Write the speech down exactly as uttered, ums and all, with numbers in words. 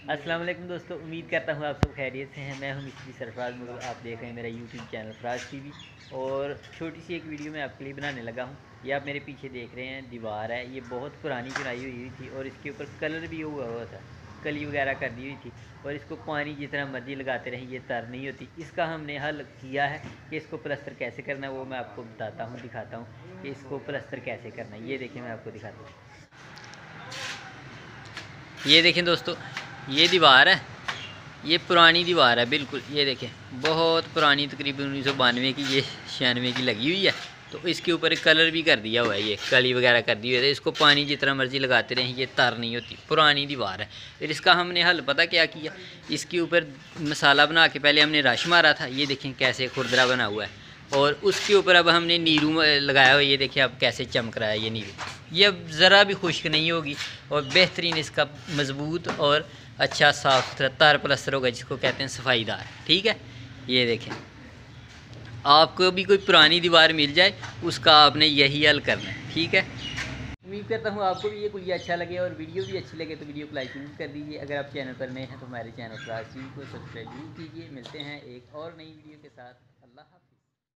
अस्सलाम वालेकुम दोस्तों, उम्मीद करता हूँ आप सब खैरियत से हैं। मैं हूँ मिस्त्री सरफराज मुगल। आप देख रहे हैं मेरा यूट्यूब चैनल फराज टीवी। और छोटी सी एक वीडियो मैं आपके लिए बनाने लगा हूँ। ये आप मेरे पीछे देख रहे हैं, दीवार है। ये बहुत पुरानी चुनाई हुई हुई थी और इसके ऊपर कलर भी हुआ हुआ था, कली वगैरह कर दी हुई थी। और इसको पानी जितना मर्जी लगाते रहें, ये तर नहीं होती। इसका हमने हल किया है कि इसको प्लस्तर कैसे करना है वो मैं आपको बताता हूँ, दिखाता हूँ कि इसको प्लस्तर कैसे करना है। ये देखिए, मैं आपको दिखाता हूँ। ये देखें दोस्तों, ये दीवार है, ये पुरानी दीवार है बिल्कुल। ये देखें, बहुत पुरानी, तकरीबन उन्नीस सौ बानवे की, ये छियानवे की लगी हुई है। तो इसके ऊपर कलर भी कर दिया हुआ है, ये कली वगैरह कर दी हुई है। इसको पानी जितना मर्जी लगाते रहें, ये तार नहीं होती। पुरानी दीवार है। फिर इसका हमने हल पता क्या किया, इसके ऊपर मसाला बना के पहले हमने रश मारा था। ये देखें कैसे खुरदरा बना हुआ है। और उसके ऊपर अब हमने नीरू लगाया हुआ। ये देखिए अब कैसे चमक रहा है ये नीरू। ये अब ज़रा भी खुश्क नहीं होगी और बेहतरीन इसका मज़बूत और अच्छा साफ़ सुथरा तार प्लस्तर होगा, जिसको कहते हैं सफाईदार। ठीक है, ये देखें, आपको भी कोई पुरानी दीवार मिल जाए, उसका आपने यही हल करना है। ठीक है, उम्मीद करता हूँ आपको भी ये कुछ अच्छा लगे और वीडियो भी अच्छी लगे तो वीडियो को लाइक जरूर कर दीजिए। अगर आप चैनल पर नए हैं तो हमारे चैनल फराज टीवी को सब्सक्राइब जरूर कीजिए। मिलते हैं एक और नई वीडियो के साथ। अल्लाह हाफ़िज़।